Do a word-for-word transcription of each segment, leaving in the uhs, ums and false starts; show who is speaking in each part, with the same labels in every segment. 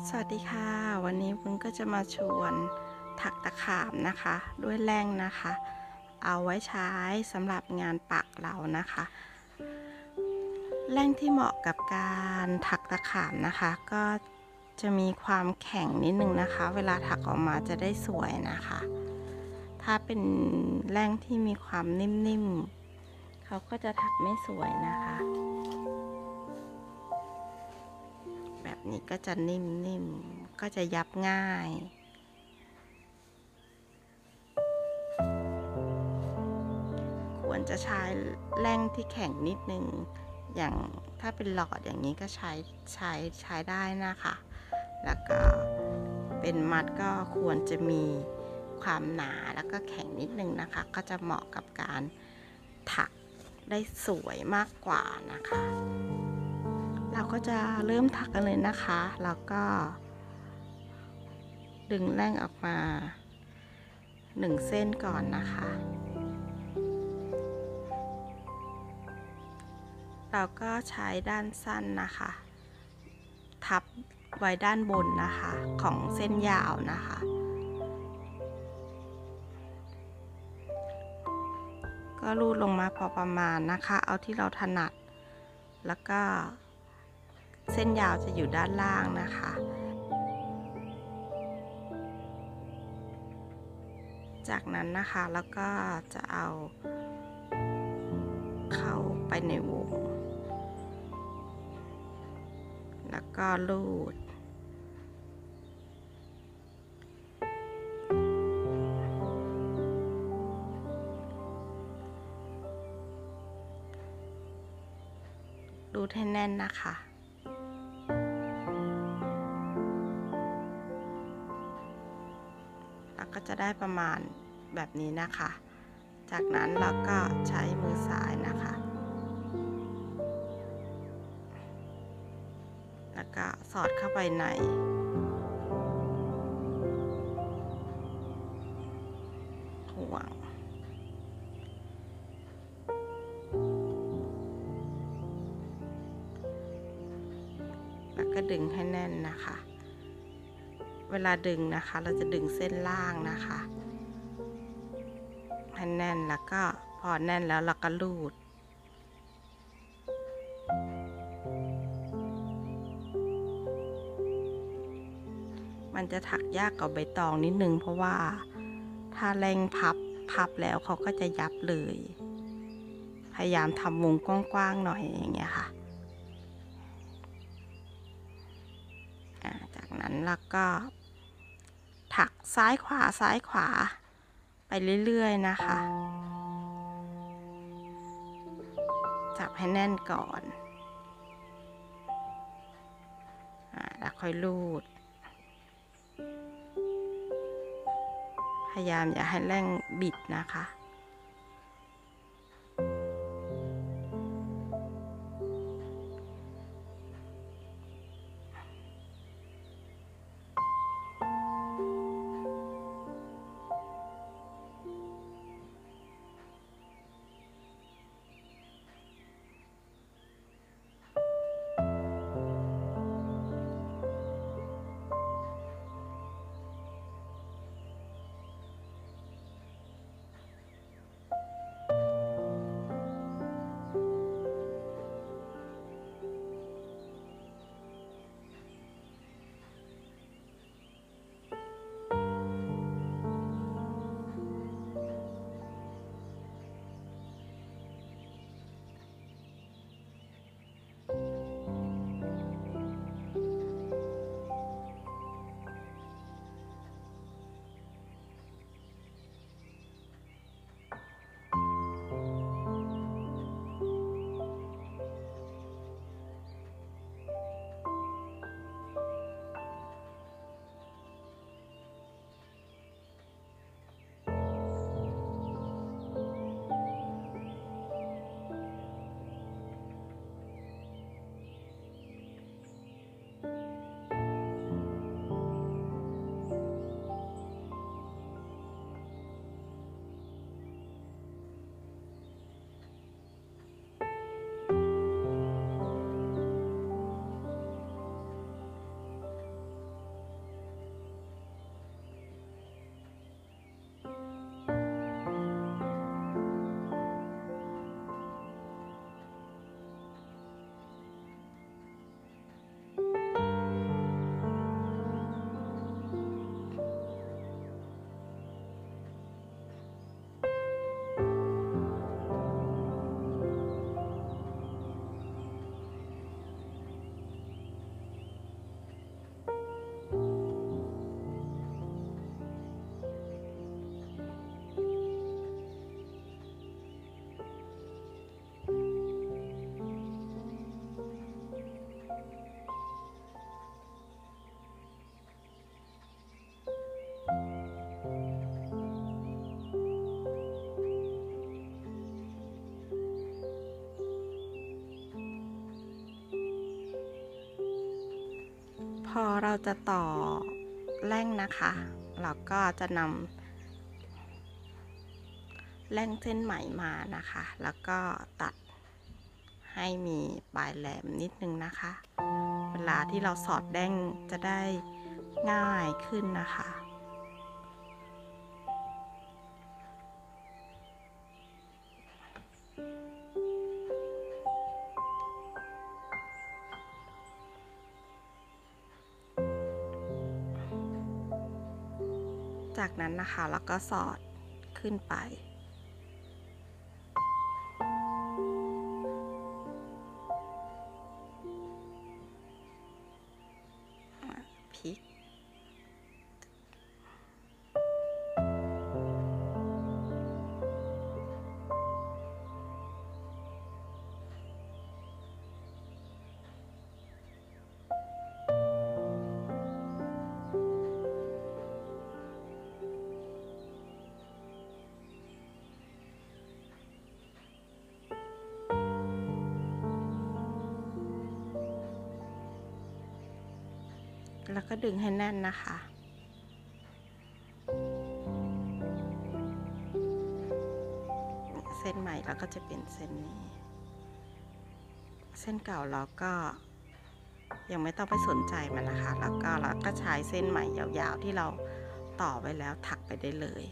Speaker 1: สวัสดีค่ะวันนี้ปุ้งก็จะมาชวนถักตะขาบนะคะด้วยแร่งนะคะเอาไว้ใช้สำหรับงานปักเรานะคะแร่งที่เหมาะกับการถักตะขาบนะคะก็จะมีความแข็งนิดนึงนะคะเวลาถักออกมาจะได้สวยนะคะถ้าเป็นแร่งที่มีความนิ่มๆเขาก็จะถักไม่สวยนะคะแบบนี้ก็จะนิ่มๆก็จะยับง่ายควรจะใช้แร่งที่แข็งนิดนึงอย่างถ้าเป็นหลอดอย่างนี้ก็ใช้ใช้ใช้ได้นะคะแล้วก็เป็นมัดก็ควรจะมีความหนาแล้วก็แข็งนิดนึงนะคะก็จะเหมาะกับการถักได้สวยมากกว่านะคะเราก็จะเริ่มถักกันเลยนะคะแล้วก็ดึงแร่งออกมาหนึ่งเส้นก่อนนะคะเราก็ใช้ด้านสั้นนะคะทับไว้ด้านบนนะคะของเส้นยาวนะคะก็รูดลงมาพอประมาณนะคะเอาที่เราถนัดแล้วก็เส้นยาวจะอยู่ด้านล่างนะคะจากนั้นนะคะแล้วก็จะเอาเข้าไปในวงแล้วก็ลูดรูดให้แน่นนะคะแล้วก็จะได้ประมาณแบบนี้นะคะจากนั้นเราก็ใช้มือซ้ายนะคะแล้วก็สอดเข้าไปในห่วงแล้วก็ดึงให้แน่นนะคะเวลาดึงนะคะเราจะดึงเส้นล่างนะคะให้แน่นแล้วก็พอแน่นแล้วเราก็ลูดมันจะถักยากกว่าใบตองนิดนึงเพราะว่าถ้าแรงพับพับแล้วเขาก็จะยับเลยพยายามทำวงกว้างๆหน่อยอย่างเงี้ยค่ะจากนั้นเราก็ถักซ้ายขวาซ้ายขวาไปเรื่อยๆนะคะจับให้แน่นก่อนแล้วค่อยลูดพยายามอย่าให้แรงบิดนะคะพอเราจะต่อแร่งนะคะเราก็จะนำแร่งเส้นไหมมานะคะแล้วก็ตัดให้มีปลายแหลมนิดนึงนะคะเวลาที่เราสอดแร่งจะได้ง่ายขึ้นนะคะจากนั้นนะคะแล้วก็สอดขึ้นไปพลิกแล้วก็ดึงให้แน่นนะคะเส้นใหม่เราก็จะเป็นเส้นนี้เส้นเก่าเราก็ยังไม่ต้องไปสนใจมันนะคะแล้วก็เราก็ใช้เส้นใหม่ยาวๆที่เราต่อไว้แล้วถักไปได้เลย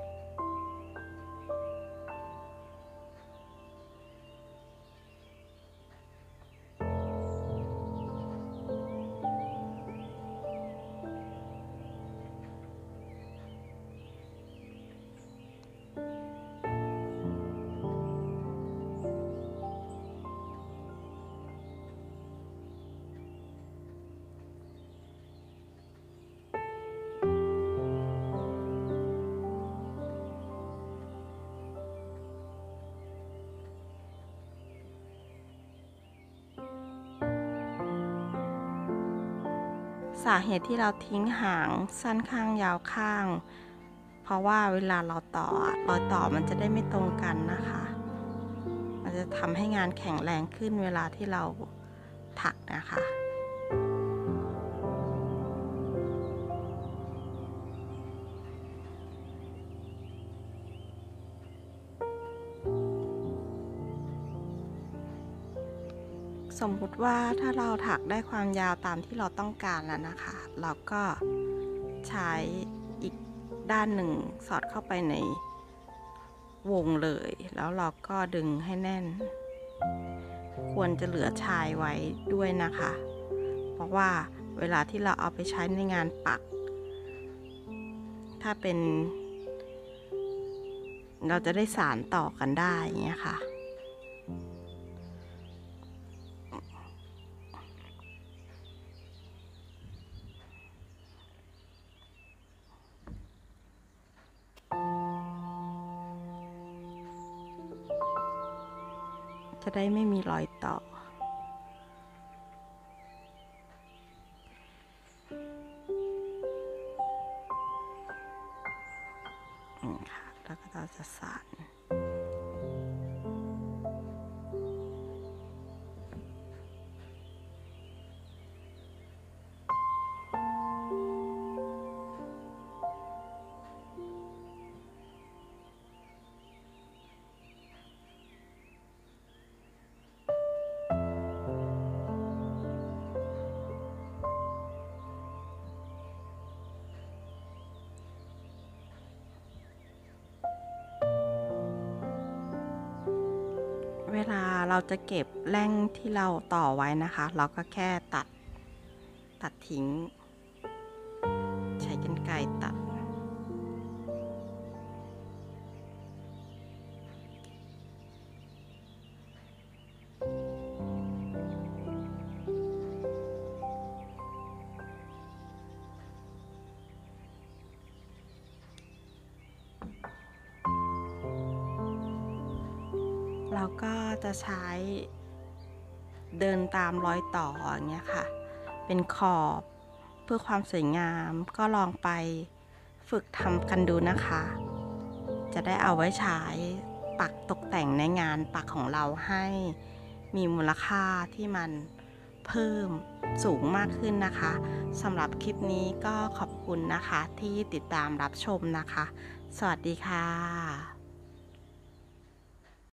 Speaker 1: สาเหตุที่เราทิ้งหางสั้นข้างยาวข้างเพราะว่าเวลาเราต่อรอยต่อมันจะได้ไม่ตรงกันนะคะมันจะทำให้งานแข็งแรงขึ้นเวลาที่เราถักนะคะสมมุติว่าถ้าเราถักได้ความยาวตามที่เราต้องการแล้วนะคะเราก็ใช้อีกด้านหนึ่งสอดเข้าไปในวงเลยแล้วเราก็ดึงให้แน่นควรจะเหลือชายไว้ด้วยนะคะเพราะว่าเวลาที่เราเอาไปใช้ในงานปักถ้าเป็นเราจะได้สานต่อกันได้อย่างเงี้ยค่ะจะได้ไม่มีรอยต่อค่ะแล้วก็เราจะสาน เวลาเราจะเก็บแร่งที่เราต่อไว้นะคะเราก็แค่ตัดตัดทิ้งใช้กรรไกรตัดเราก็จะใช้เดินตามรอยต่ออย่างเงี้ยค่ะเป็นขอบเพื่อความสวยงามก็ลองไปฝึกทำกันดูนะคะจะได้เอาไว้ใช้ปักตกแต่งในงานปักของเราให้มีมูลค่าที่มันเพิ่มสูงมากขึ้นนะคะสำหรับคลิปนี้ก็ขอบคุณนะคะที่ติดตามรับชมนะคะสวัสดีค่ะ